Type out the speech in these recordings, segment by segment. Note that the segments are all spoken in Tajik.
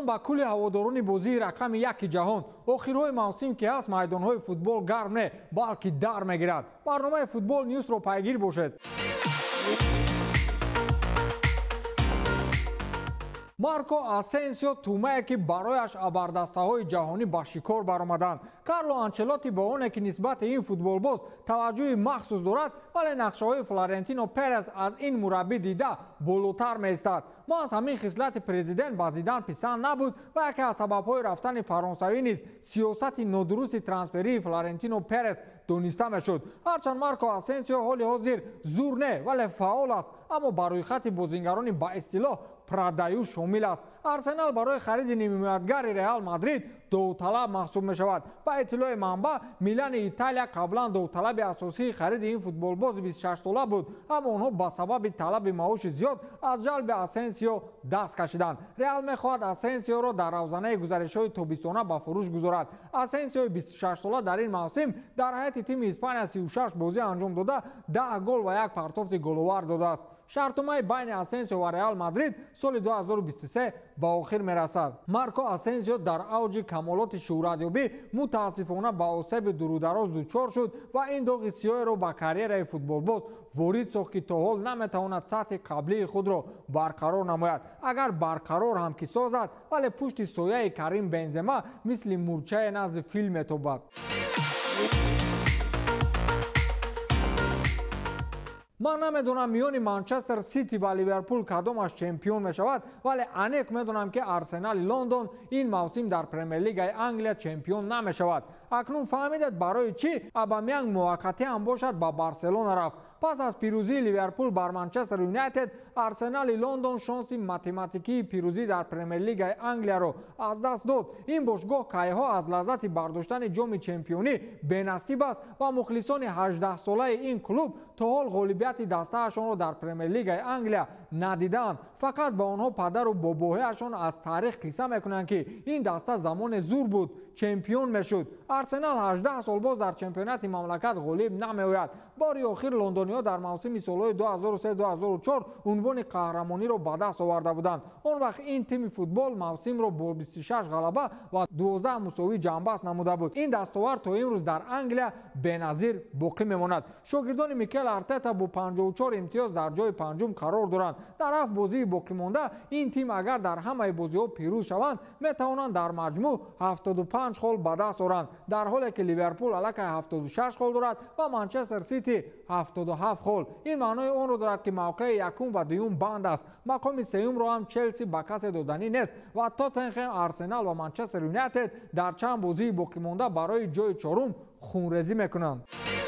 ба кулли ҳаводорони бозии рақами 1 ҷаҳон охирҳои мавсим ки ҳаст майдонҳои футбол гарм не балки дар мегирад. барномаи футбол ньюсро пайгир бошед. Марко Асенсио тӯмае ки барояш абардастаҳои ҷаҳонӣ ба шикор баромаданд. Карло Анчелоти ба оне ки нисбати ин футболбоз таваҷҷӯҳи махсус дорад, вале нақшаҳои Флорентино Перес аз ин мураббӣ дида болотар меистад. маҳз ҳамин хислати президент ба Зидан писанд набуд ва яке аз сабабҳои рафтани фаронсавӣ низ сиёсати нодурусти трансферии Флорентино Перес дониста мешуд. ҳарчанд Марко Асенсио ҳоли ҳозир зур не вале фаъол аст, аммо ба рӯйхати бозингарони ба истилоҳ Прадаю шомил аст. Арсенал барои хариди нимоядгари Реал Мадрид довталаб маҳсуб мешавад. Ба иттилои манба, Милани Италия қаблан довталаби асосии хариди ин футболбози 26 сола буд, аммо онҳо ба сабаби талаби маоши зиёд аз ҷалби Асенсио даст кашиданд. Реал мехоҳад Асенсиоро дар равзанаи гузаришҳои тобистона ба фурӯш гузорад. Асенсиои 26 сола дар ин мавсим дар ҳайати тими Испания 36 бозӣ анҷом дода 10 гол ва 1 партофти головар додааст. шартумаи байни Асенсио ва Реал Мадрид соли 2023 ба охир мерасад. Марко Асенсио дар авҷи камолоти шӯҳратёбӣ мутаассифона ба осеби дурудароз дучор шуд ва ин доғи сиёҳеро ба карьераи футболбоз ворид сохт ки то ҳол наметавонад сатҳи қаблии худро барқарор намояд. агар барқарор ҳам ки созад, вале пушти сояи Карим Бензема мисли мурчае назди фил метобад. ман намедонам миёни Манчестер Сити ва Ливерпул кадомаш чемпион мешавад, вале анеқ медонам ки Арсенали Лондон ин мавсим дар Премер-лигаи Англия чемпион намешавад. акнун фаҳмидед барои чӣ Абамянг муваққатӣ ҳам бошад ба Барселона рафт. пас аз пирӯзии Ливерпул бар Манчестер Юнайтед, Арсенали Лондон шонси математикии пирӯзӣ дар Премер-лигаи Англияро аз даст дод. ин бошгоҳ кайҳо аз лаззати бардоштани ҷоми чемпионӣ бенасиб аст ва мухлисони 18-солаи ин клуб то ҳол ғолибияти дастаашонро дар Премер-лигаи Англия надиданд. фақат ба онҳо падару бобоҳаашон аз таърих қисса мекунанд ки ин даста замоне зур буд, чемпион мешуд. Арсенал 18 сол боз дар чемпионати мамлакат ғолиб намеояд. бори охир лондониҳо дар мавсими солҳои 2003-2004 унвони қаҳрамониро ба даст оварда буданд. он вақт ин тими футбол мавсимро бо 26 ғалаба ва 12 мусовӣ ҷамъбаст намуда буд. ин дастовар то имрӯз дар Англия беназир боқӣ мемонад. шогирдони Микел Артета бо 54 имтиёз дар ҷои панҷум қарор доранд. дар 7 бозии боқимонда ин тим агар дар ҳамаи бозиҳо пирӯз шаванд, метавонанд дар маҷмӯъ 75 хол ба даст оранд, дар ҳоле ки Ливерпул аллакай 76 хол дорад ва Манчестер Сити 77 хол. ин маънои онро дорад ки мавқеи якум ва дуюм банд аст. мақоми сеюмро ҳам Челси ба касе доданӣ нест ва Тоттенхем, Арсенал ва Манчестер Юнайтед дар чанд бозии боқимонда барои ҷои чорум хунрезӣ мекунанд.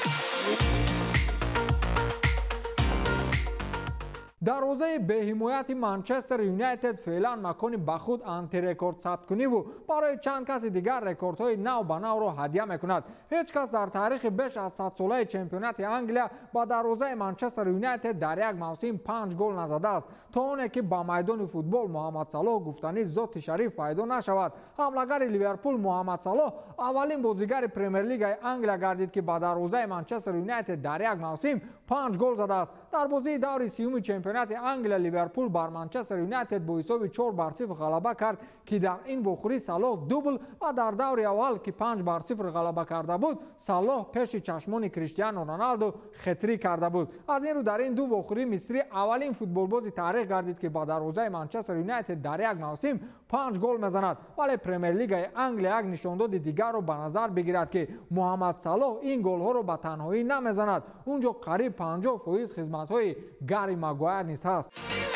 дарвозаи беҳимояти Манчестер Юнайтед феълан макони ба худ антирекорд сабткуниву барои чанд каси дигар рекордҳои нав ба навро ҳадя мекунад. ҳеҷ кас дар таърихи беш аз 100-солаи чемпионати Англия ба дарвозаи Манчестер Юнайтед дар як мавсим 5 гол назадааст, то оне ки ба майдони футбол Муҳаммад Салоҳ гуфтани зоти шариф пайдо нашавад. ҳамлагари Ливерпул Муҳаммад Салоҳ аввалин бозигари Премер-лигаи Англия гардид ки ба дарвозаи Манчестер Юнайтед дар як мавсим 5 гол задааст. дар бозии даври сеюми чемпионати Англия Ливерпул бар Манчестер Юнайтед бо ҳисоби 4-0 ғалаба кард ки дар ин вохӯрӣ Салоҳ дубл ва дар даври аввал ки 5-0 ғалаба карда буд, Салоҳ пеши чашмони Криштиану Роналду хетрик карда буд. аз ин рӯ дар ин ду вохӯрӣ мисрӣ аввалин футболбози таърих гардид ки ба дарвозаи Манчестер Юнайтед дар як мавсим 5 гол мезанад. вале Премер-лигаи Англия як нишондоди дигарро ба назар бигирад ки Муҳаммад Салоҳ ин голҳоро ба танҳоӣ намезанад. унҷо қариб 50% хизматҳои Гарри Магуайр низ ҳаст.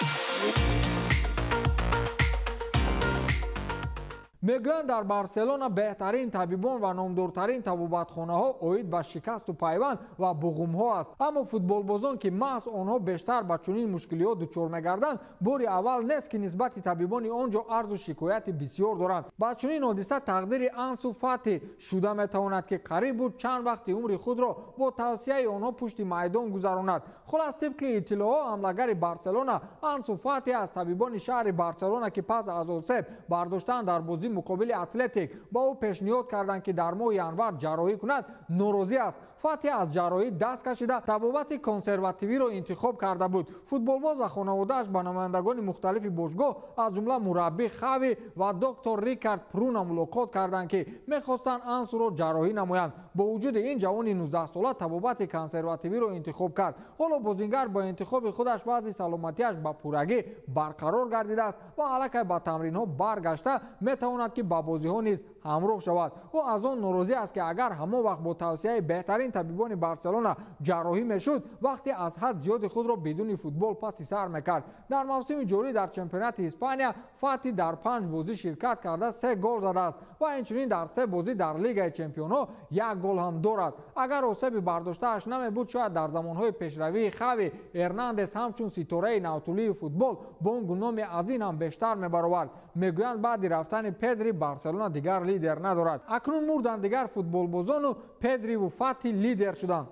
мегӯянд дар Барселона беҳтарин табибон ва номдортарин табобатхонаҳо оид ба шикасту пайванд ва буғумҳо аст. аммо футболбозон ки маҳз онҳо бештар ба чунин мушкилиҳо дучор мегарданд, бори аввал нест ки нисбати табибони он ҷо арзу шикояти бисёр доранд. ба чунин ҳодиса тақдири Ансу Фати шуда метавонад ки қариб буд чанд вақти умри худро бо тавсияи онҳо пушти майдон гузаронад. хулас тибқи иттилоъҳо ҳамлагари Барселона Ансу Фати аз табибони шаҳри Барселона ки пас аз осеб бардоштан дар бозӣ مقابل اتلتیک با او پیشنهاد کردند که در ماه ینور جراحی کند ناراضی است. فاتح از جراحی دست کشیده طبابت کنسرواتیوی را انتخاب کرده بود. فوتبالباز و خانواده‌اش با نمایندگان مختلف باشگاه از جمله مربی خاوی و دکتر ریکارد پرونا ملاقات کردند که می‌خواستند انسو را جراحی نمایند. با وجود این جوان 19 ساله طبابت کنسرواتیوی را انتخاب کرد. حالا بازیگر با انتخاب خودش وضع سلامتیش به پورگی برقرار گردیده است و الکی با تمرین‌ها برگشته می‌تواند که با بازی‌ها نیز همراه شود. او از آن ناراضی است که اگر همان وقت با توصیه بهترین طبیبان بارسلونا جراحی میشد وقتی از حد زیاد خود را بدون فوتبال پس سر میکرد. در موسم جاری در چمپیونات اسپانیا فاتح در 5 بازی شرکت کرده 3 گل زده است و همچنین در 3 بازی در لیگ چمپیون‌ها 1 گل هم دارد. اگر آسیبی برداشته‌اش نمیبود شاید در زمانهای پیشروی خاوی هرناندز همچون ستاره نوطولی فوتبال بانگ و نام از این هم بیشتر میبرآورد. میگویند بعد رفتن پدری بارسلونا دیگر لیدر ندارد. اکنون مردن دیگر فوتبالبازان و پدری و فاتح لیدر شدند.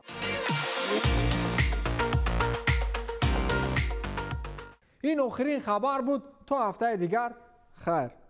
این آخرین خبر بود. تا هفته دیگر خیر.